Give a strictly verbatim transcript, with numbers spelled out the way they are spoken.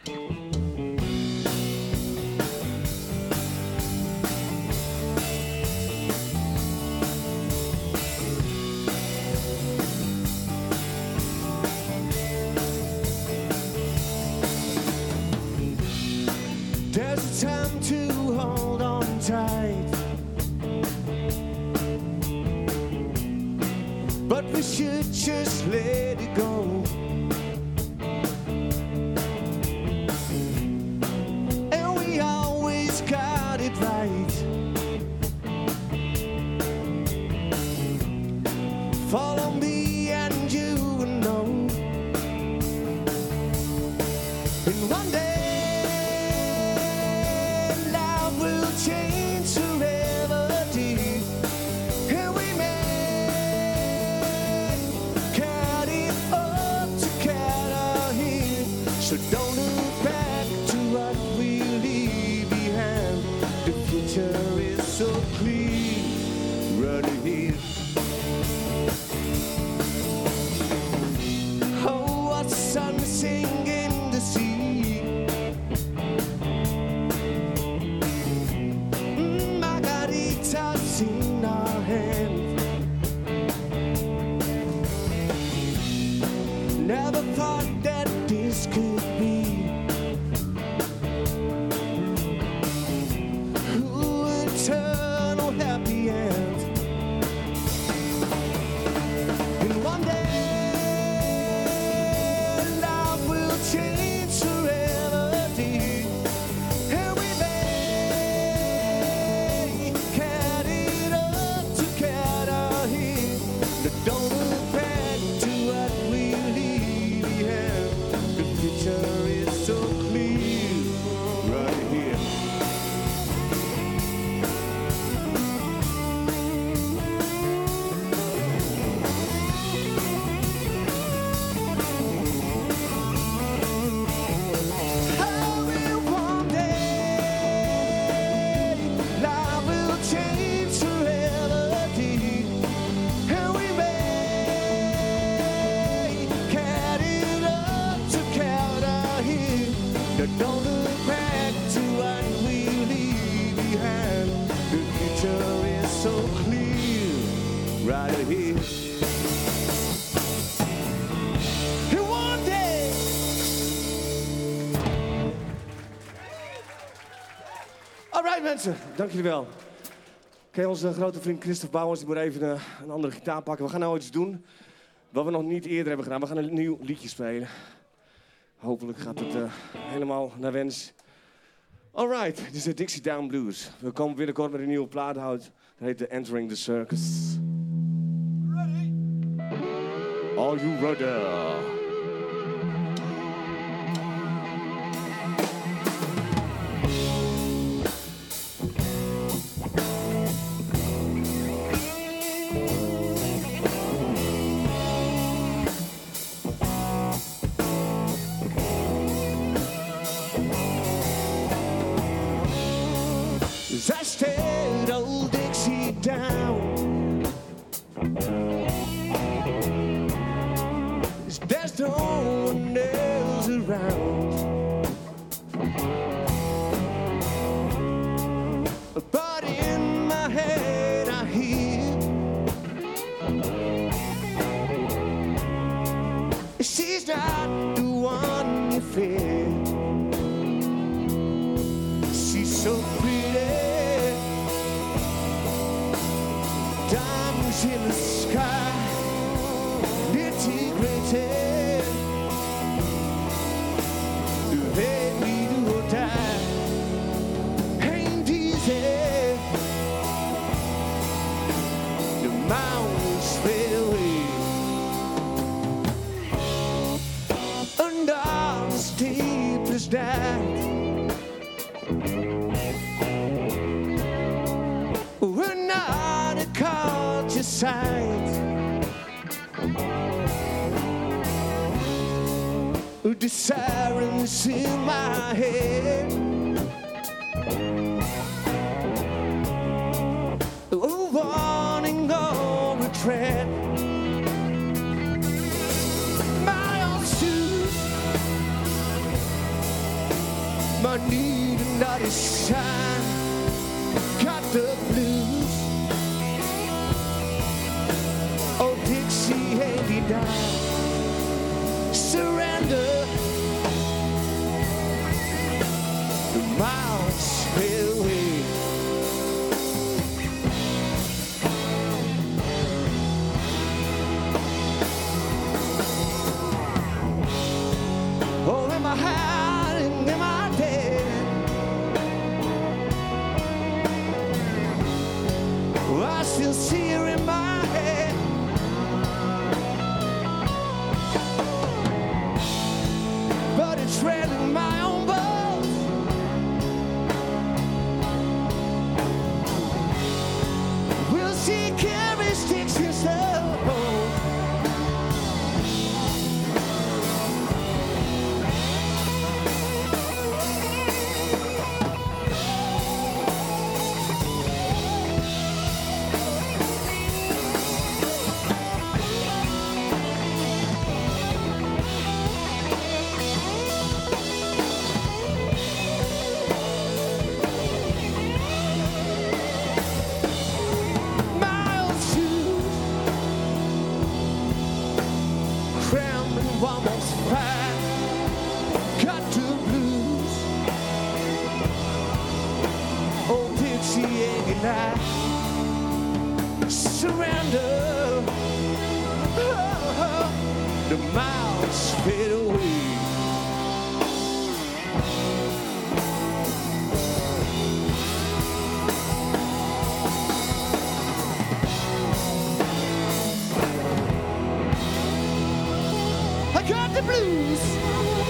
There's a time to hold on tight, but we should just let it go. And we always got it right. Follow me and you will know. And one day change forever, dear. And we may carry up together here. So don't look back to what we leave behind. The future is so clear right here. Oh, what sun singing the sea. In our hands. Never thought that this could be. Ooh, eternal happy end. And one day love will change forever, dear. And we may carry don't look back to what we leave behind. The future is so clear right here. How will one day life will change forever, dear. And we don't look back to what we leave behind. The future is so clear right here. And one day. Alright mensen, dank jullie wel. Oké, okay, onze grote vriend Christophe Bouwers die moet even een, een andere gitaar pakken. We gaan nou iets doen wat we nog niet eerder hebben gedaan. We gaan een nieuw liedje spelen. Hopelijk gaat het uh, helemaal naar wens. Alright, dit is de Dixie Down Blues. We komen binnenkort met een nieuwe plaat uit. Dat heet The Entering the Circus. Ready? Are you ready? I stared old Dixie down. There's no one else around. But in my head I hear she's not the one you fear. She's so pretty. Diamonds in the sky, nitty-gritty. Baby, do or die, ain't easy. The mountains fade away, and all the steepest died. We're not a culture side. The sirens in my head, a warning or a threat. My old shoes but his time got the blues. Oh, Dixie, and he died. Surrender. The miles fade away. Oh, am I hiding? Am I dead? Oh, I still see her in my head. But it's treading my own bones. We'll see carry sticks and stones. Almost fine, got the blues. Oh, Dixie, and I surrender. Oh, the miles fade away. I got the blues.